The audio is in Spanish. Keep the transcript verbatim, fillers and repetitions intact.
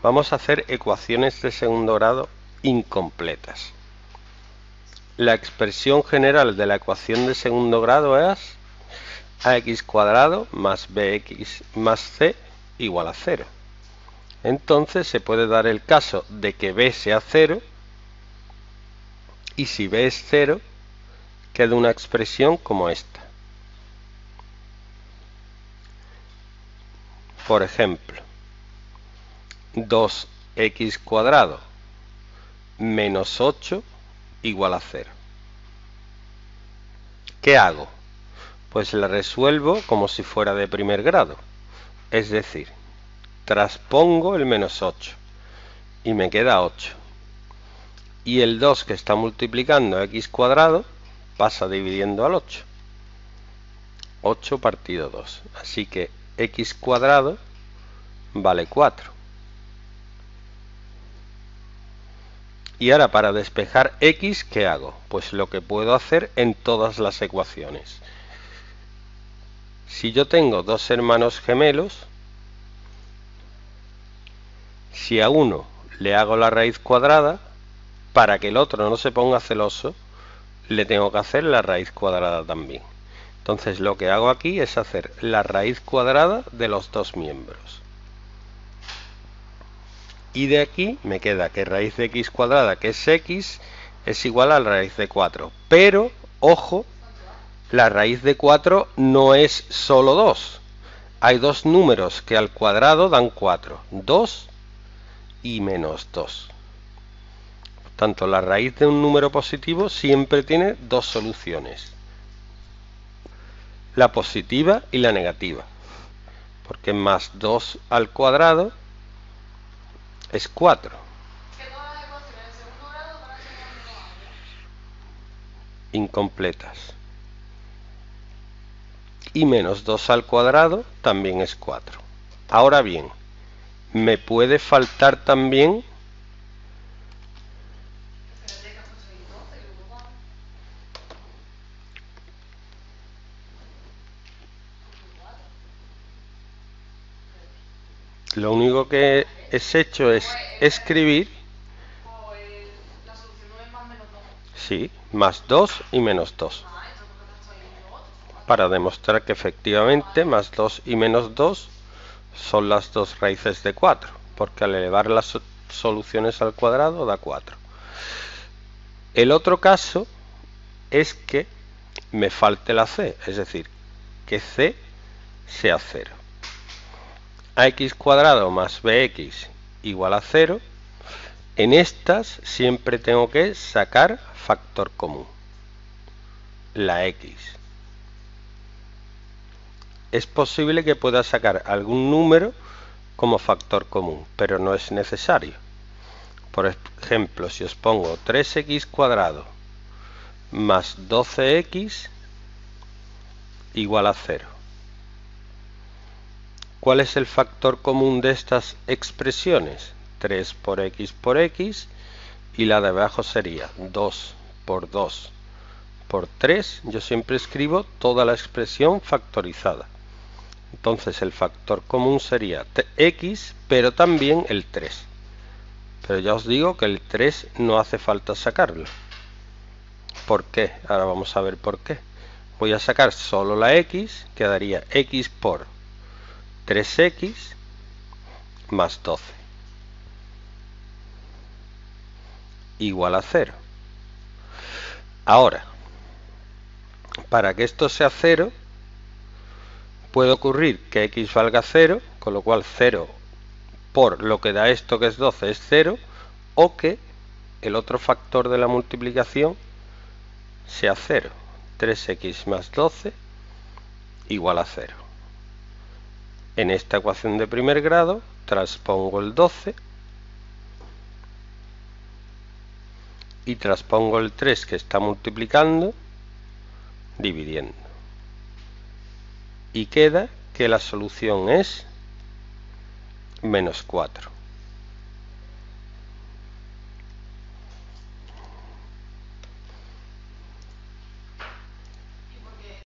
Vamos a hacer ecuaciones de segundo grado incompletas. La expresión general de la ecuación de segundo grado es ax cuadrado más bx más c igual a cero. Entonces se puede dar el caso de que b sea cero, y si b es cero, queda una expresión como esta. Por ejemplo, dos equis cuadrado menos ocho igual a cero. ¿Qué hago? Pues la resuelvo como si fuera de primer grado, es decir, traspongo el menos ocho y me queda ocho, y el dos que está multiplicando x cuadrado pasa dividiendo al ocho, ocho partido dos, así que x cuadrado vale cuatro. Y ahora, para despejar x, ¿qué hago? Pues lo que puedo hacer en todas las ecuaciones. Si yo tengo dos hermanos gemelos, si a uno le hago la raíz cuadrada, para que el otro no se ponga celoso, le tengo que hacer la raíz cuadrada también. Entonces lo que hago aquí es hacer la raíz cuadrada de los dos miembros. Y de aquí me queda que raíz de x cuadrada, que es x, es igual a la raíz de cuatro. Pero, ojo, la raíz de cuatro no es solo dos. Hay dos números que al cuadrado dan cuatro. dos y menos dos. Por tanto, la raíz de un número positivo siempre tiene dos soluciones. La positiva y la negativa. Porque más dos al cuadrado es cuatro. Incompletas. Y menos dos al cuadrado también es cuatro. Ahora bien, me puede faltar también lo único que es hecho es escribir, sí, más dos y menos dos, para demostrar que efectivamente más dos y menos dos son las dos raíces de cuatro, porque al elevar las soluciones al cuadrado da cuatro. El otro caso es que me falte la c, es decir, que c sea cero. Ax cuadrado más bx igual a cero. En estas siempre tengo que sacar factor común, la x. Es posible que pueda sacar algún número como factor común, pero no es necesario. Por ejemplo, si os pongo tres equis cuadrado más doce equis igual a cero. ¿Cuál es el factor común de estas expresiones? tres por x por x, y la de abajo sería dos por dos por tres. Yo siempre escribo toda la expresión factorizada. Entonces el factor común sería x, pero también el tres. Pero ya os digo que el tres no hace falta sacarlo. ¿Por qué? Ahora vamos a ver por qué. Voy a sacar solo la x, quedaría x por tres equis más doce igual a cero. Ahora, para que esto sea cero, puede ocurrir que x valga cero, con lo cual cero por lo que da esto, que es doce, es cero, o que el otro factor de la multiplicación sea cero. tres equis más doce igual a cero. En esta ecuación de primer grado transpongo el doce y transpongo el tres que está multiplicando dividiendo. Y queda que la solución es menos cuatro.